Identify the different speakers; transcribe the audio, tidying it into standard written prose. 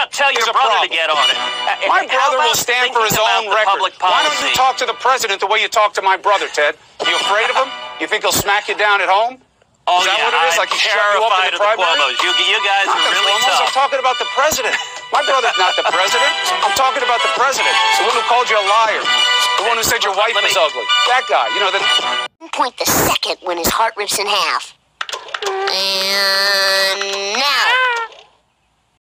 Speaker 1: about tell your brother to get on it?
Speaker 2: My brother will stand for his own record. Why don't you talk to the president the way you talk to my brother, Ted? You afraid of him? You think he'll smack you down at home?
Speaker 1: Oh,
Speaker 2: is that
Speaker 1: yeah,
Speaker 2: what it is? Like he shut you up in the primary?
Speaker 1: You guys are really tough.
Speaker 2: I'm talking about the president. My brother's not the president. I'm talking about the president. The one who called you a liar. The one who said your wife was ugly. That guy. You know,
Speaker 3: Point the second when his heart rips in half. And now.